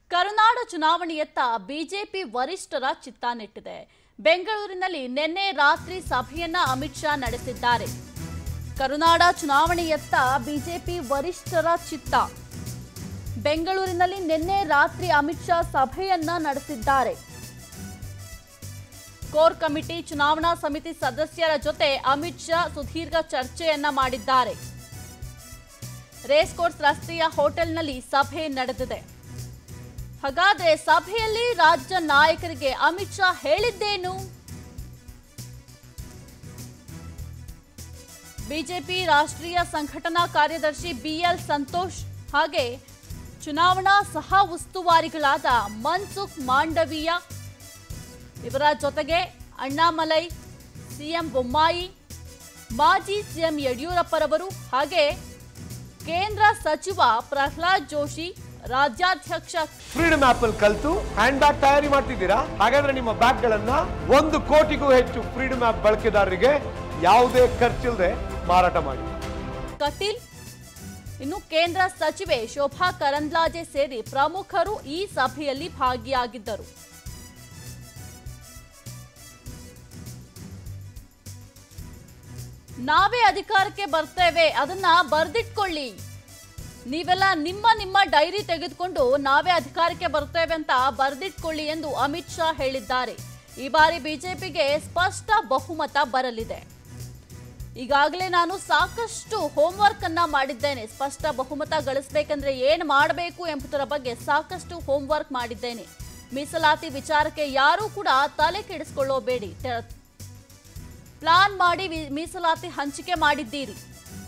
ಕರುನಾಡ ಚುನಾವಣೆಯತ್ತ BJP ವರಿಷ್ಠರ ಚಿತ್ತ ನೆಟ್ಟಿದೆ. ಬೆಂಗಳೂರಿನಲ್ಲಿ ನಿನ್ನೆ ರಾತ್ರಿ ಸಭೆಯನ್ನ ಅಮಿತ್ ಶಾ ನಡೆಸಿದ್ದಾರೆ. ಕರುನಾಡ ಚುನಾವಣೆಯತ್ತ ಬಿಜೆಪಿ ವರಿಷ್ಠರ ಚಿತ್ತ. ಬೆಂಗಳೂರಿನಲ್ಲಿ ನಿನ್ನೆ ರಾತ್ರಿ ಅಮಿತ್ ಶಾ ಸಭೆಯನ್ನ ನಡೆಸಿದ್ದಾರೆ. ಕೋರ್ ಕಮಿಟಿ ಚುನಾವಣಾ ಸಮಿತಿ ಸದಸ್ಯರ ಜೊತೆ ಅಮಿತ್ ಶಾ ಸುದೀರ್ಘ ಚರ್ಚೆಯನ್ನ ಮಾಡಿದ್ದಾರೆ. ರೇಸ್ ಕೋರ್ಸ್ ರಸ್ತೆಯ ಹೋಟೆಲ್ನಲ್ಲಿ ಸಭೆ ನಡೆದಿದೆ. ಹಾಗಾದ್ರೆ ಸಭೆಯಲ್ಲಿ ರಾಜ್ಯ ನಾಯಕರಿಗೆ ಅಮಿತ್ ಶಾ ಹೇಳಿದ್ದೇನು? ಬಿಜೆಪಿ ರಾಷ್ಟ್ರೀಯ ಸಂಘಟನಾ ಕಾರ್ಯದರ್ಶಿ ಬಿಎಲ್ ಸಂತೋಷ್ ಹಾಗೆ ಚುನಾವಣಾ ಸಹ ಉಸ್ತುವಾರಿಗಳಾದ ಮನ್ಸುಖ್ ಮಾಂಡವೀಯ ಇವರ ಜೊತೆಗೆ ಅಣ್ಣಾಮಲೈ, ಸಿಎಂ ಬೊಮ್ಮಾಯಿ, ಮಾಜಿ ಸಿಎಂ ಯಡಿಯೂರಪ್ಪರವರು ಹಾಗೆ ಕೇಂದ್ರ ಸಚಿವ ಪ್ರಹ್ಲಾದ್ ಜೋಶಿ, ರಾಜ್ಯಾಧ್ಯಕ್ಷ ಫ್ರೀಡಮ್ ಆಪ್ ಅಲ್ಲಿ ಕಲಿತು ಹ್ಯಾಂಡ್ ಬ್ಯಾಗ್ ತಯಾರಿ ಮಾಡ್ತಿದ್ದೀರಾ? ಹಾಗಾದ್ರೆ ನಿಮ್ಮ ಬ್ಯಾಗ್ ಗಳನ್ನ 1 ಕೋಟಿಗೂ ಹೆಚ್ಚು ಫ್ರೀಡಮ್ ಆಪ್ ಬಳಕೆದಾರರಿಗೆ ಯಾವುದೇ ಖರ್ಚಿಲ್ಲದೆ ಮಾರಾಟ ಮಾಡಿ. ಕಟೀಲ್ ಇನ್ನು ಕೇಂದ್ರ ಸಚಿವೆ ಶೋಭಾ ಕರಂದ್ಲಾಜೆ ಸೇರಿ ಪ್ರಮುಖರು ಈ ಸಭೆಯಲ್ಲಿ ಭಾಗಿಯಾಗಿದ್ದರು. ನಾವೇ ಅಧಿಕಾರಕ್ಕೆ ಬರ್ತೇವೆ, ಅದನ್ನ ಬರೆದಿಟ್ಕೊಳ್ಳಿ. ನೀವೆಲ್ಲ ನಿಮ್ಮ ಡೈರಿ ತೆಗೆದುಕೊಂಡು ನಾವೇ ಅಧಿಕಾರಕ್ಕೆ ಬರ್ತೇವೆ ಅಂತ ಬರೆದಿಟ್ಕೊಳ್ಳಿ ಎಂದು ಅಮಿತ್ ಶಾ ಹೇಳಿದ್ದಾರೆ. ಈ ಬಾರಿ ಬಿಜೆಪಿಗೆ ಸ್ಪಷ್ಟ ಬಹುಮತ ಬರಲಿದೆ. ಈಗಾಗಲೇ ನಾನು ಸಾಕಷ್ಟು ಹೋಂವರ್ಕ್ ಅನ್ನ ಮಾಡಿದ್ದೇನೆ. ಸ್ಪಷ್ಟ ಬಹುಮತ ಗಳಿಸಬೇಕಂದ್ರೆ ಏನು ಮಾಡಬೇಕು ಎಂಬುದರ ಬಗ್ಗೆ ಸಾಕಷ್ಟು ಹೋಂವರ್ಕ್ ಮಾಡಿದ್ದೇನೆ. ಮೀಸಲಾತಿ ವಿಚಾರಕ್ಕೆ ಯಾರೂ ಕೂಡ ತಲೆ ಕೆಡಿಸಿಕೊಳ್ಳಬೇಡಿ. ಪ್ಲಾನ್ ಮಾಡಿ ಮೀಸಲಾತಿ ಹಂಚಿಕೆ ಮಾಡಿದ್ದೀರಿ.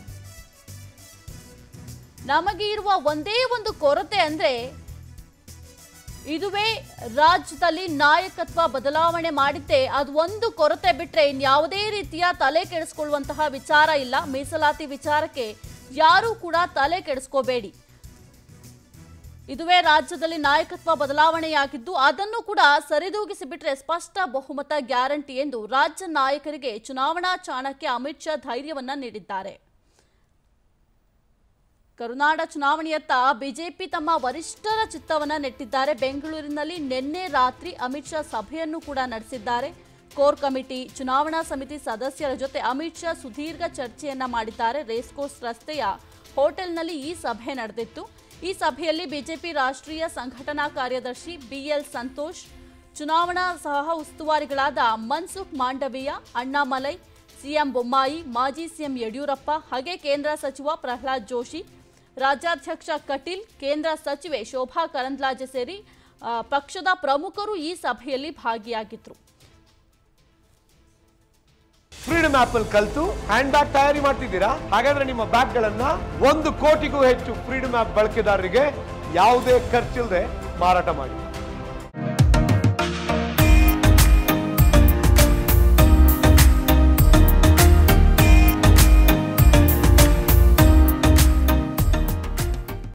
ನಮಗೆ ಇರುವ ಒಂದೇ ಒಂದು ಕೊರತೆ ಅಂದ್ರೆ ಇದುವೇ ರಾಜ್ಯದಲ್ಲಿ ನಾಯಕತ್ವ ಬದಲಾವಣೆ ಮಾಡಿದ್ದೆ. ಅದು ಒಂದು ಕೊರತೆ ಬಿಟ್ರೆ ಇನ್ಯಾವುದೇ ರೀತಿಯ ತಲೆ ಕೆಡಿಸಿಕೊಳ್ಳುವಂತಹ ವಿಚಾರ ಇಲ್ಲ. ಮೀಸಲಾತಿ ವಿಚಾರಕ್ಕೆ ಯಾರೂ ಕೂಡ ತಲೆ ಕೆಡಿಸ್ಕೋಬೇಡಿ. ಇದುವೇ ರಾಜ್ಯದಲ್ಲಿ ನಾಯಕತ್ವ ಬದಲಾವಣೆಯಾಗಿದ್ದು ಅದನ್ನು ಕೂಡ ಸರಿದೂಗಿಸಿ ಬಿಟ್ರೆ ಸ್ಪಷ್ಟ ಬಹುಮತ ಗ್ಯಾರಂಟಿ ಎಂದು ರಾಜ್ಯ ನಾಯಕರಿಗೆ ಚುನಾವಣಾ ಚಾಣಕ್ಯ ಅಮಿತ್ ಶಾ ಧೈರ್ಯವನ್ನ ನೀಡಿದ್ದಾರೆ. ಕರುನಾಡ ಚುನಾವಣೆಯತ್ತ ಬಿಜೆಪಿ ತಮ್ಮ ವರಿಷ್ಠರ ಚಿತ್ತವನ್ನ ನೆಟ್ಟಿದ್ದಾರೆ. ಬೆಂಗಳೂರಿನಲ್ಲಿ ನಿನ್ನೆ ರಾತ್ರಿ ಅಮಿತ್ ಶಾ ಸಭೆಯನ್ನು ಕೂಡ ನಡೆಸಿದ್ದಾರೆ. ಕೋರ್ ಕಮಿಟಿ ಚುನಾವಣಾ ಸಮಿತಿ ಸದಸ್ಯರ ಜೊತೆ ಅಮಿತ್ ಶಾ ಸುದೀರ್ಘ ಚರ್ಚೆಯನ್ನ ಮಾಡಿದ್ದಾರೆ. ರೇಸ್ ಕೋರ್ಸ್ ರಸ್ತೆಯ ಹೋಟೆಲ್ನಲ್ಲಿ ಈ ಸಭೆ ನಡೆದಿತ್ತು. ಈ ಸಭೆಯಲ್ಲಿ ಬಿಜೆಪಿ ರಾಷ್ಟ್ರೀಯ ಸಂಘಟನಾ ಕಾರ್ಯದರ್ಶಿ ಬಿಎಲ್ ಸಂತೋಷ್, ಚುನಾವಣಾ ಸಹ ಉಸ್ತುವಾರಿಗಳಾದ ಮನ್ಸುಖ್ ಮಾಂಡವೀಯ, ಅಣ್ಣಾಮಲೈ, ಸಿಎಂ ಬೊಮ್ಮಾಯಿ, ಮಾಜಿ ಸಿಎಂ ಯಡಿಯೂರಪ್ಪ ಹಾಗೆ ಕೇಂದ್ರ ಸಚಿವ ಪ್ರಹ್ಲಾದ್ ಜೋಶಿ, ರಾಜ್ಯಾಧ್ಯಕ್ಷ ಕಟೀಲ್, ಕೇಂದ್ರ ಸಚಿವೆ ಶೋಭಾ ಕರಂದ್ಲಾಜೆ ಸೇರಿ ಪಕ್ಷದ ಪ್ರಮುಖರು ಈ ಸಭೆಯಲ್ಲಿ ಭಾಗಿಯಾಗಿದ್ರು. ಫ್ರೀಡಮ್ ಆಪ್ ಅಲ್ಲಿ ಕಲಿತು ಹ್ಯಾಂಡ್ ಬ್ಯಾಗ್ ತಯಾರಿ ಮಾಡ್ತಿದ್ದೀರಾ? ಹಾಗಾದ್ರೆ ನಿಮ್ಮ ಬ್ಯಾಗ್ ಗಳನ್ನ 1 ಕೋಟಿಗೂ ಹೆಚ್ಚು ಫ್ರೀಡಮ್ ಆಪ್ ಬಳಕೆದಾರರಿಗೆ ಯಾವುದೇ ಖರ್ಚಿಲ್ಲದೆ ಮಾರಾಟ ಮಾಡಿ.